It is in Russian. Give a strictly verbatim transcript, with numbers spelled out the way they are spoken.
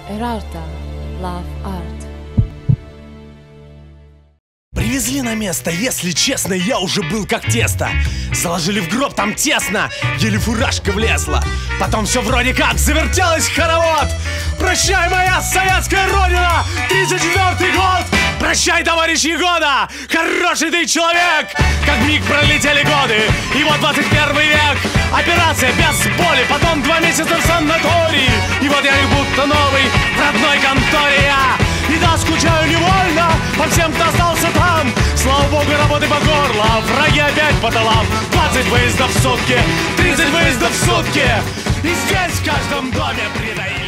Эрарта, Love Art. Привезли на место, если честно, я уже был как тесто. Заложили в гроб, там тесно, еле фуражка влезла. Потом все вроде как завертелось хоровод. Прощай, моя советская родина, тридцать четвёртый год. Прощай, товарищ Егода, хороший ты человек. Как миг пролетели годы, и вот двадцать первый век. Операция без боли, потом два месяца в санатории. И вот я как будто новый в родной конторе я. И да, скучаю невольно по всем, кто остался там. Слава богу, работы по горло, враги опять по тылам. Двадцать выездов в сутки, тридцать выездов в сутки. И здесь в каждом доме придают.